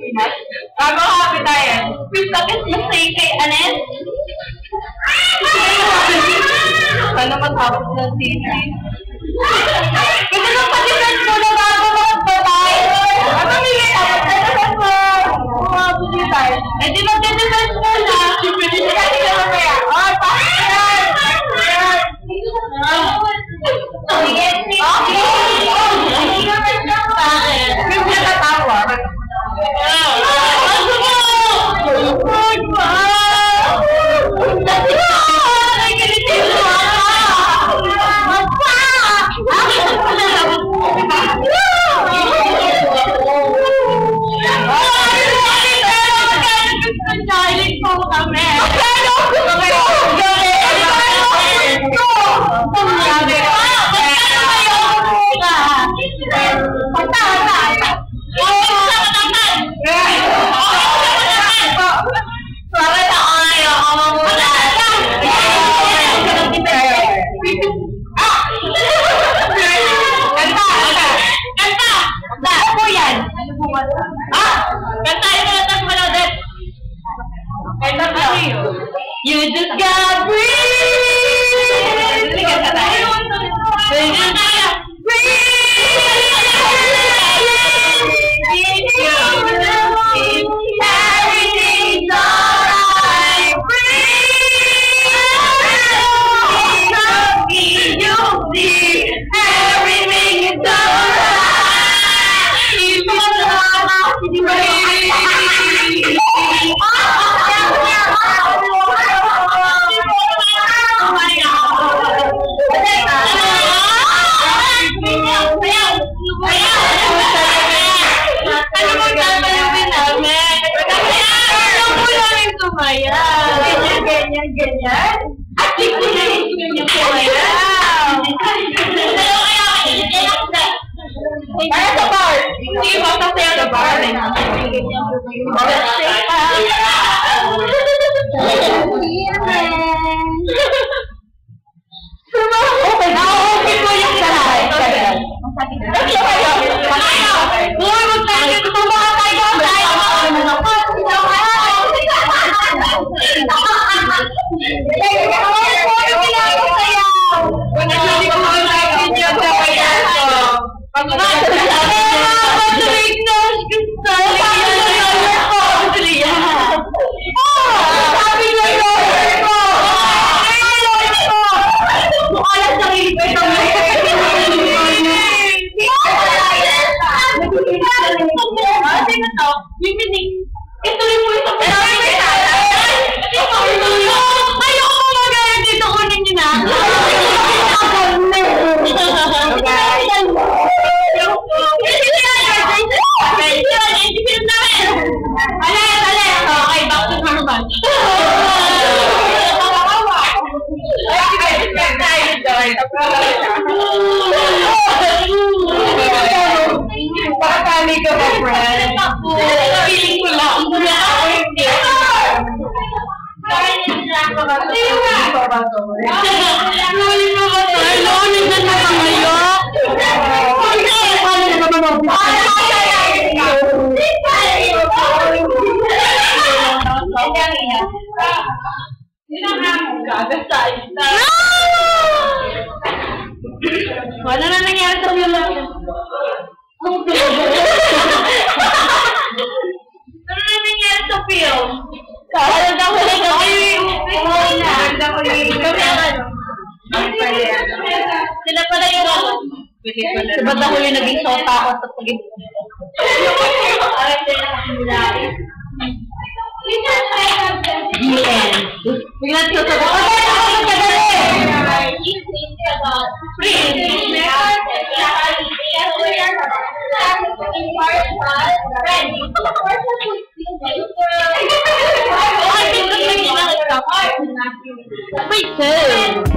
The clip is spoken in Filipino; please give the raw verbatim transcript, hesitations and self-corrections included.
happiness. Bago happy tayo. Please bakit masay kay Anes? Paano matapos ng T V? Ito na pa-defense mo na bago mag-babay. Ano nila tapos? Ano ba mo? Mga tayo. Eh di mag-defense mo na. Pwede na natin na mamaya. Oh, tapos yan. Sige, sige. Bakit? Yung nakatawa. You just gotta breathe. Everything's alright. Breathe. You'll see. Everything is alright. Ganyan, ganyan, ganyan. At yung ganyan yung kumaya. Para sa bar. Sige, basta sa'yo sa bar. Okay, na-okay ko yung lahat. Buwan mo tayo. Tumawa tayo. Pakakali ka ba, friend? Feeling ko lang. Wala na nangyari sa film. Ano na nangyari sa film? Kaya daw ko lang kami. Kaya daw ko lang kami. Sila pala yung ano? Diba daw ko yung naging sota ako sa pagiging. The end. Bigla siya sa baka. Wait,